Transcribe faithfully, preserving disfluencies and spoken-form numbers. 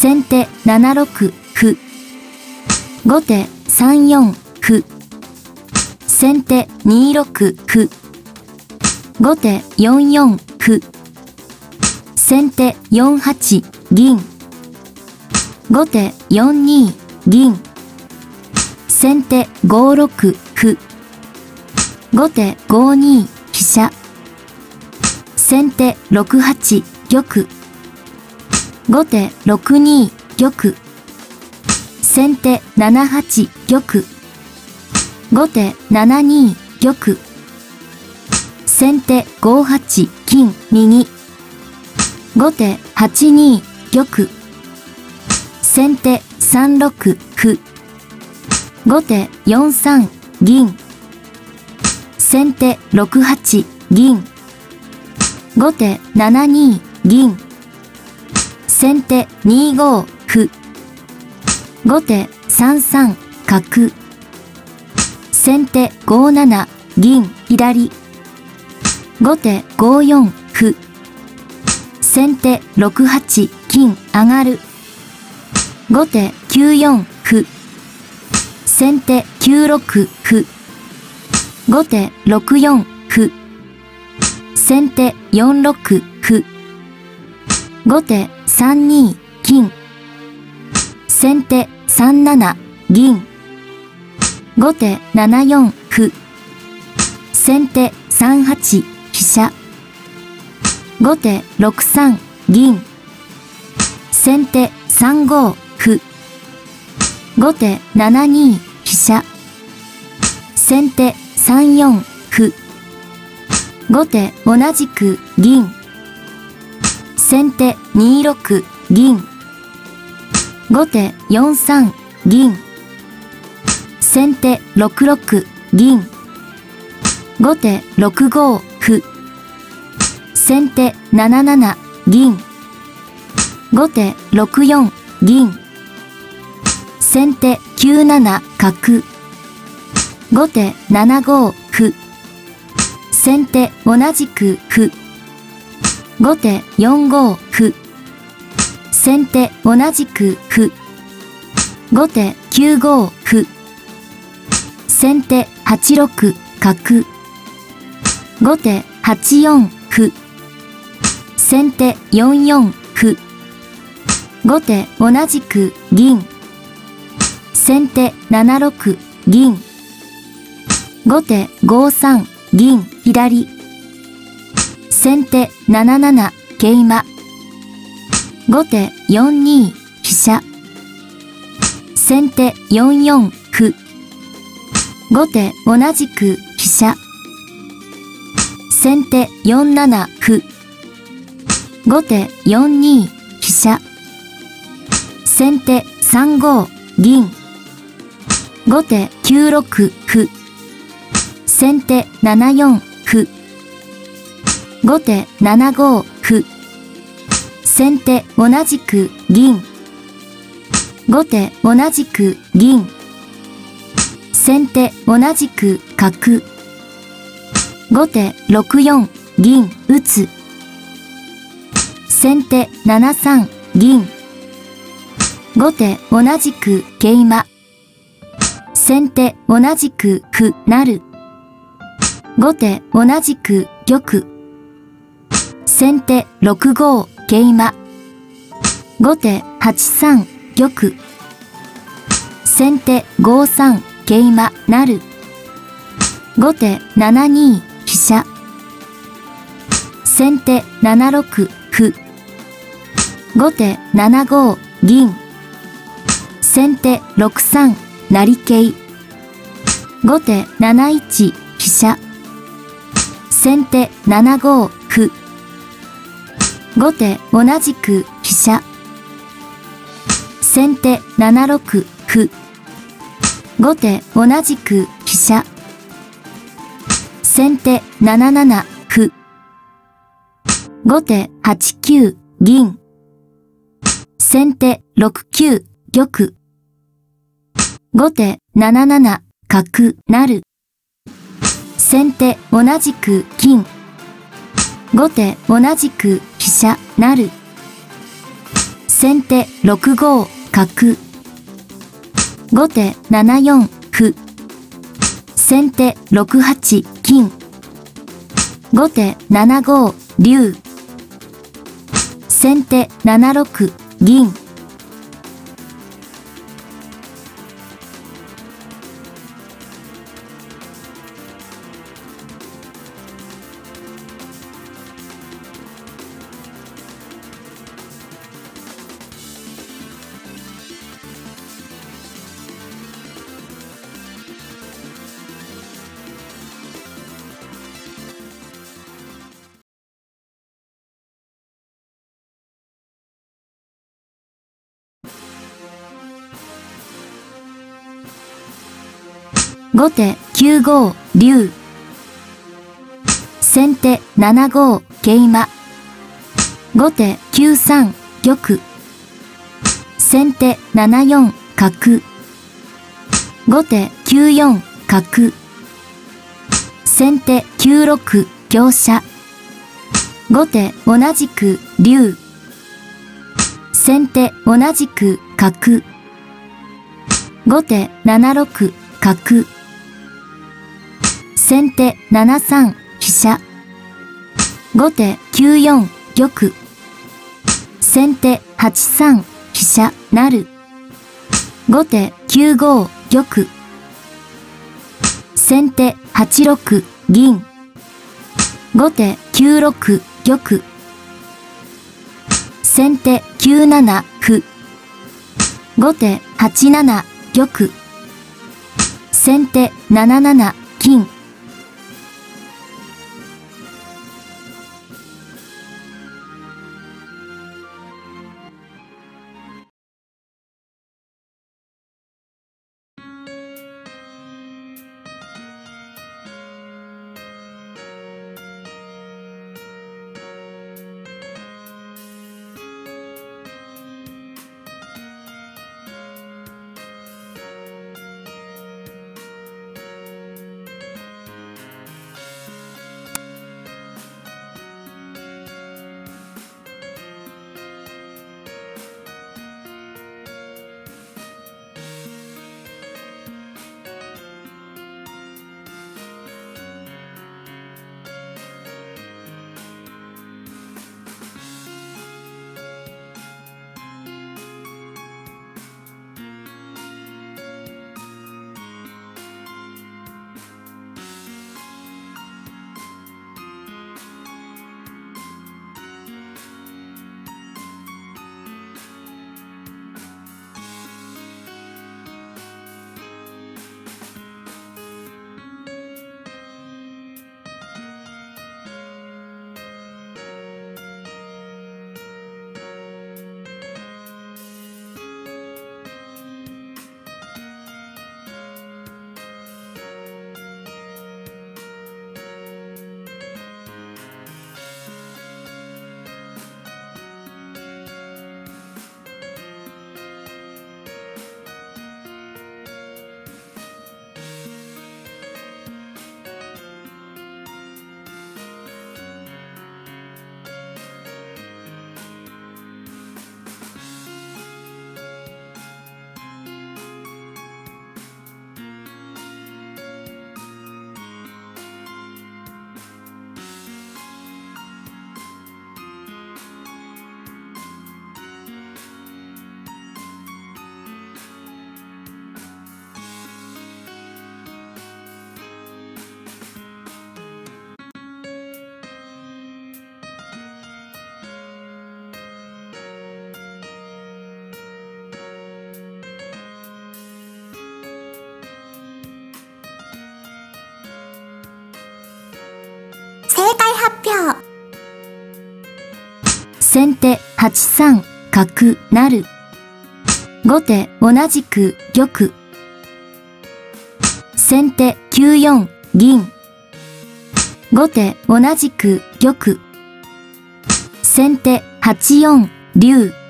先手ななろく歩。後手さんよん歩。先手にろく歩。後手よんよん歩。先手よんはち銀。後手よんに銀。先手ごろく歩。後手ごに飛車。先手ろくはち玉。後手ろくに玉。先手ななはち玉。後手ななに玉。先手ごはち金右。後手はちに玉。先手さんろく歩。後手よんさん銀。先手ろくはち銀。後手ななに銀。先手にご歩。後手さんさん角。先手ごなな銀左。後手ごよん歩。先手ろくはち金上がる。後手きゅうよん歩。先手きゅうろく歩。後手ろくよん歩。先手よんろく歩。後手さんに金。先手さんなな銀。後手ななよん歩。先手さんはち飛車。後手ろくさん銀。先手さんご歩。後手ななに飛車。先手さんよん歩。後手同じく銀。先手にろく銀。後手よんさん銀。先手ろくろく銀。後手ろくご歩。先手なななな銀。後手ろくよん銀。先手きゅうなな角。後手ななご歩。先手同じく歩。後手よんご歩。先手同じく歩。後手きゅうご歩。先手はちろく角。後手はちよん歩。先手よんよん歩。後手同じく銀。先手ななろく銀。後手ごさん銀左。先手なななな桂馬。後手よんに飛車。先手よんよん歩。後手同じく飛車。先手よんなな歩。後手よんに飛車。先手さんご銀。後手きゅうろく歩。先手ななよん歩。後手ななご歩。先手同じく銀。後手同じく銀。先手同じく角。後手ろくよん銀打つ。先手ななさん銀。後手同じく桂馬。先手同じく歩成。後手同じく玉。先手ろくご桂馬。後手はちさん玉。先手ごさん桂馬成。後手ななに飛車。先手ななろく歩。後手ななご銀。先手ろくさん成桂。後手なないち飛車。先手ななご歩。後手同じく飛車。先手ななろく歩。後手同じく飛車。先手なななな歩。後手はちきゅう銀。先手ろくきゅう玉。後手なななな角成。先手同じく金。後手同じく飛車成。 先手ろくご角。後手ななよん歩。先手ろくはち金。後手ななご竜。先手ななろく銀。後手きゅうご竜。先手ななご桂馬。後手きゅうさん玉。先手ななよん角。後手きゅうよん角。先手きゅうろく香車。後手同じく竜。先手同じく角。後手ななろく角。先手ななさん飛車。後手きゅうよん玉。先手はちさん飛車成。後手きゅうご玉。先手はちろく銀。後手きゅうろく玉。先手きゅうなな歩。後手はちなな玉。先手なななな金。 正解発表。 先手はちさん角成。後手同じく玉。先手きゅうよん銀。後手同じく玉。先手はちよん竜。